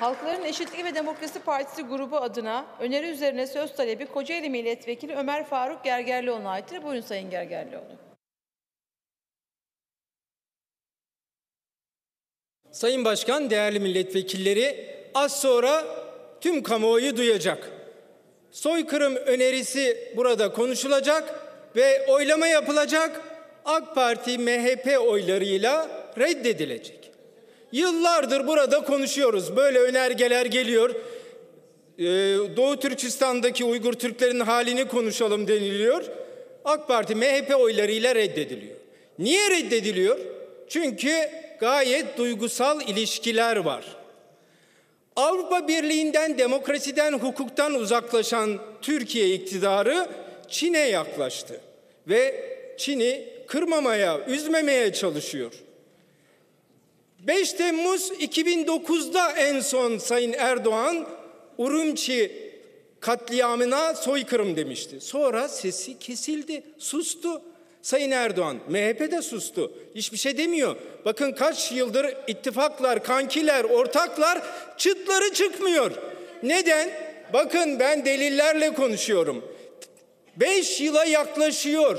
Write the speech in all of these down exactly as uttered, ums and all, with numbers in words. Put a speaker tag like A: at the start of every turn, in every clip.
A: Halkların Eşitliği ve Demokrasi Partisi grubu adına öneri üzerine söz talebi Kocaeli Milletvekili Ömer Faruk Gergerlioğlu'na aittir. Buyurun Sayın Gergerlioğlu.
B: Sayın Başkan, değerli milletvekilleri, az sonra tüm kamuoyu duyacak. Soykırım önerisi burada konuşulacak ve oylama yapılacak. AK Parti, M H P oylarıyla reddedilecek. Yıllardır burada konuşuyoruz. Böyle önergeler geliyor. Ee, Doğu Türkistan'daki Uygur Türklerin halini konuşalım deniliyor. AK Parti, M H P oylarıyla reddediliyor. Niye reddediliyor? Çünkü gayet duygusal ilişkiler var. Avrupa Birliği'nden, demokrasiden, hukuktan uzaklaşan Türkiye iktidarı Çin'e yaklaştı ve Çin'i kırmamaya, üzmemeye çalışıyor. beş Temmuz iki bin dokuz'da en son Sayın Erdoğan Urumçi katliamına soykırım demişti. Sonra sesi kesildi, sustu. Sayın Erdoğan, M H P de sustu. Hiçbir şey demiyor. Bakın kaç yıldır ittifaklar, kankiler, ortaklar çıtları çıkmıyor. Neden? Bakın ben delillerle konuşuyorum. Beş yıla yaklaşıyor.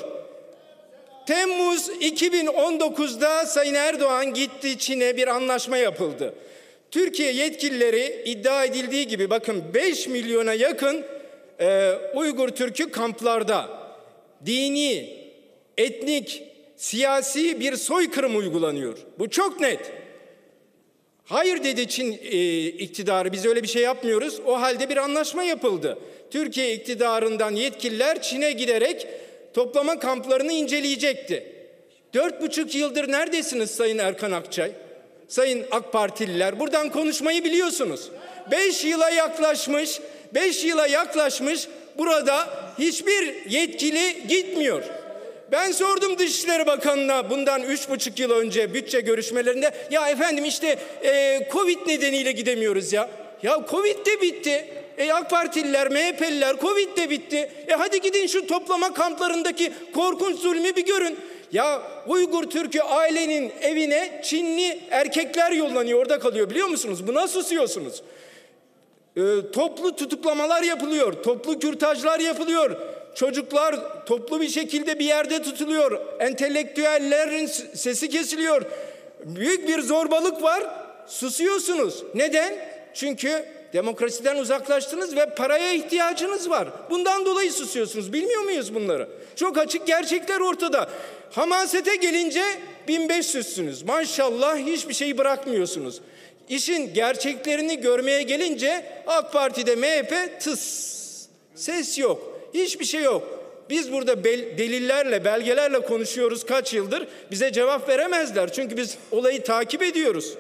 B: Temmuz iki bin on dokuz'da Sayın Erdoğan gitti Çin'e, bir anlaşma yapıldı. Türkiye yetkilileri iddia edildiği gibi bakın beş milyona yakın e, Uygur Türk'ü kamplarda dini, etnik, siyasi bir soykırım uygulanıyor. Bu çok net. Hayır dedi Çin e, iktidarı, biz öyle bir şey yapmıyoruz. O halde bir anlaşma yapıldı. Türkiye iktidarından yetkililer Çin'e giderek toplama kamplarını inceleyecekti. Dört buçuk yıldır neredesiniz Sayın Erkan Akçay? Sayın AK Partililer, buradan konuşmayı biliyorsunuz. Beş yıla yaklaşmış, beş yıla yaklaşmış burada hiçbir yetkili gitmiyor. Ben sordum Dışişleri Bakanı'na bundan üç buçuk yıl önce bütçe görüşmelerinde, ya efendim işte e, Covid nedeniyle gidemiyoruz ya. Ya Covid de bitti. E AK Partililer, M H P'liler, Covid de bitti. E hadi gidin şu toplama kamplarındaki korkunç zulmü bir görün. Ya Uygur Türk'ü ailenin evine Çinli erkekler yollanıyor, orada kalıyor, biliyor musunuz? Buna susuyorsunuz. E, toplu tutuklamalar yapılıyor, toplu kürtajlar yapılıyor. Çocuklar toplu bir şekilde bir yerde tutuluyor. Entelektüellerin sesi kesiliyor. Büyük bir zorbalık var. Susuyorsunuz. Neden? Çünkü demokrasiden uzaklaştınız ve paraya ihtiyacınız var. Bundan dolayı susuyorsunuz. Bilmiyor muyuz bunları? Çok açık gerçekler ortada. Hamasete gelince bin beş yüzsünüz. Maşallah hiçbir şeyi bırakmıyorsunuz. İşin gerçeklerini görmeye gelince AK Parti'de M H P tıs. Ses yok. Hiçbir şey yok. Biz burada bel- delillerle, belgelerle konuşuyoruz kaç yıldır. Bize cevap veremezler. Çünkü biz olayı takip ediyoruz.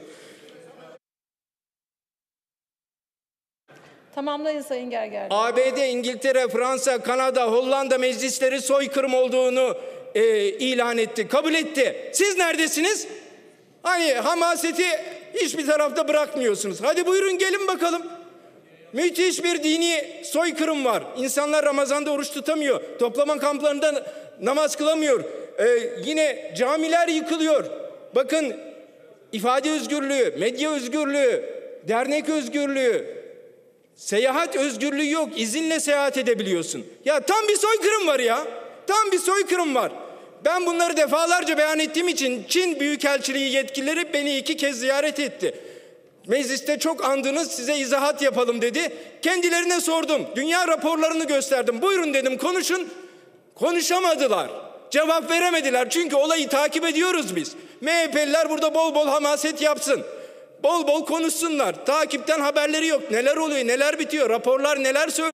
A: Tamamlayın Sayın Gergerlioğlu.
B: A B D, İngiltere, Fransa, Kanada, Hollanda meclisleri soykırım olduğunu e, ilan etti, kabul etti. Siz neredesiniz? Hani hamaseti hiçbir tarafta bırakmıyorsunuz. Hadi buyurun gelin bakalım. Müthiş bir dini soykırım var. İnsanlar Ramazan'da oruç tutamıyor. Toplama kamplarında namaz kılamıyor. Ee, yine camiler yıkılıyor. Bakın ifade özgürlüğü, medya özgürlüğü, dernek özgürlüğü, seyahat özgürlüğü yok. İzinle seyahat edebiliyorsun. Ya tam bir soykırım var ya. Tam bir soykırım var. Ben bunları defalarca beyan ettiğim için Çin Büyükelçiliği yetkilileri beni iki kez ziyaret etti. Mecliste çok andınız, size izahat yapalım dedi. Kendilerine sordum. Dünya raporlarını gösterdim. Buyurun dedim, konuşun. Konuşamadılar. Cevap veremediler. Çünkü olayı takip ediyoruz biz. M H P'liler burada bol bol hamaset yapsın. Bol bol konuşsunlar. Takipten haberleri yok. Neler oluyor, neler bitiyor, raporlar neler söylüyor.